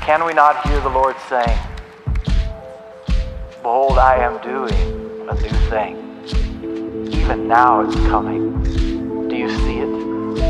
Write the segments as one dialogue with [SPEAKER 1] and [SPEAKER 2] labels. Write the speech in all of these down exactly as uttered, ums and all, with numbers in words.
[SPEAKER 1] Can we not hear the Lord saying, behold, I am doing a new thing. Even now it's coming. Do you see it?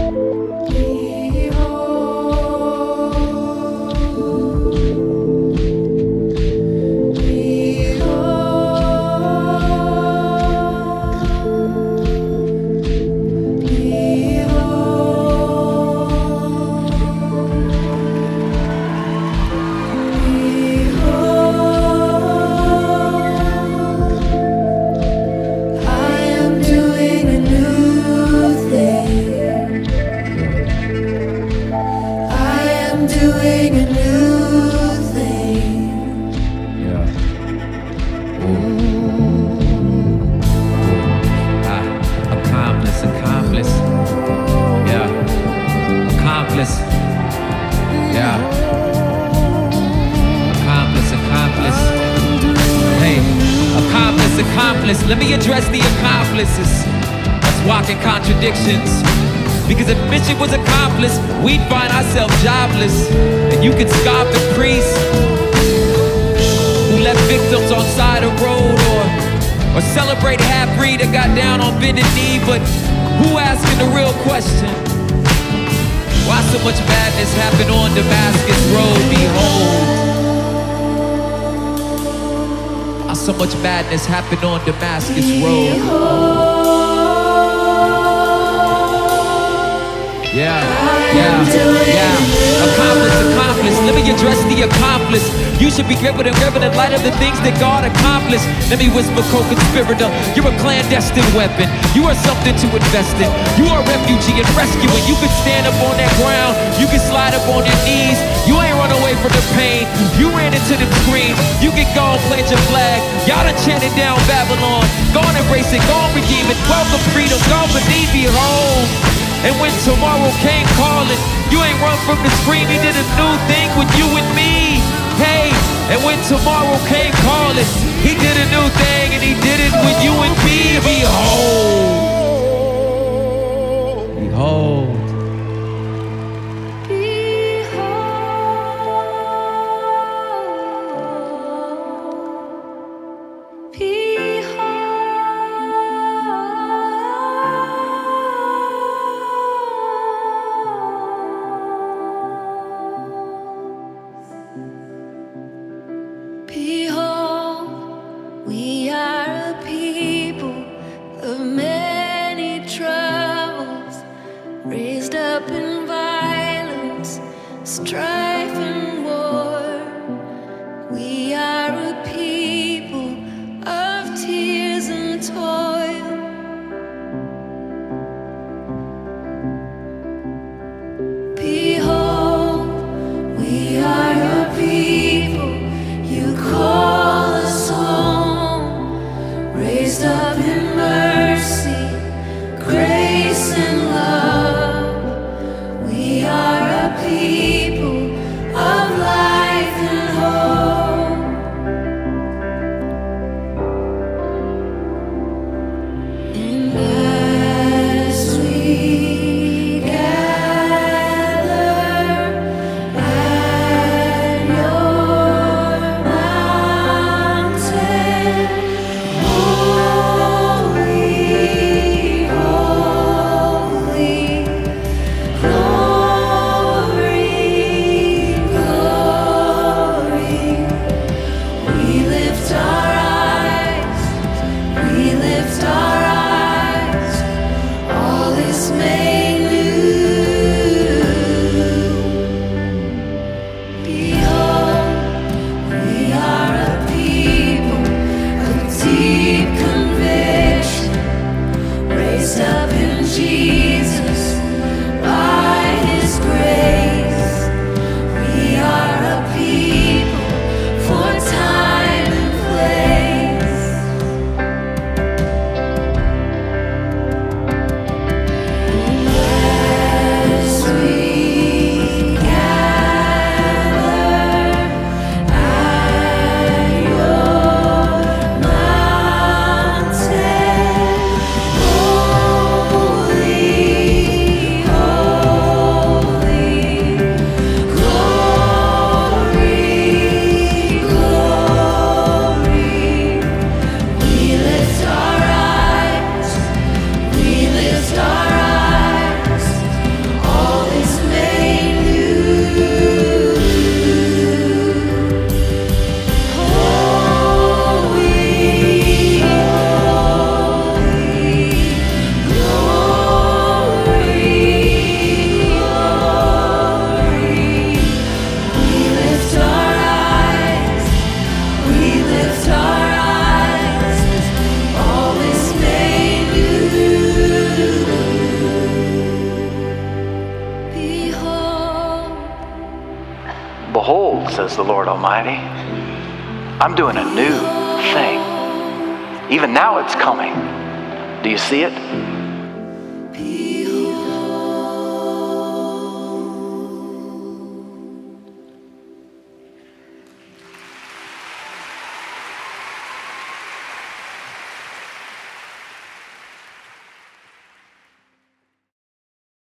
[SPEAKER 2] Let me address the accomplices that's walking contradictions. Because if mission was accomplished, we'd find ourselves jobless. And you could scoff the priest who left victims on side of road, or, or celebrate a half-breed that got down on bended knee. But who asking the real question? Why so much madness happened on Damascus Road? Behold, so much madness happened on Damascus Road. Yeah, yeah, yeah. Accomplice, accomplice. Let me address the accomplice. You should be gripping and gripping in light of the things that God accomplished. Let me whisper, co-conspirator. You're a clandestine weapon. You are something to invest in. You are a refugee and rescuing. You can stand up on that ground. You can slide up on your knees. You ain't run away from the pain. You ran into them screams. You can go and plant your flag. Y'all done chanted down Babylon. Go and embrace it. Go and redeem it. Welcome freedom. Go beneath, behold. And when tomorrow came calling, you ain't run from the scream. He did a new thing with you and me. Hey, and when tomorrow came calling, he did a new thing, and he did it with you and me. Behold, behold.
[SPEAKER 3] People of
[SPEAKER 1] says the Lord Almighty. I'm doing a new thing. Even now it's coming. Do you see it?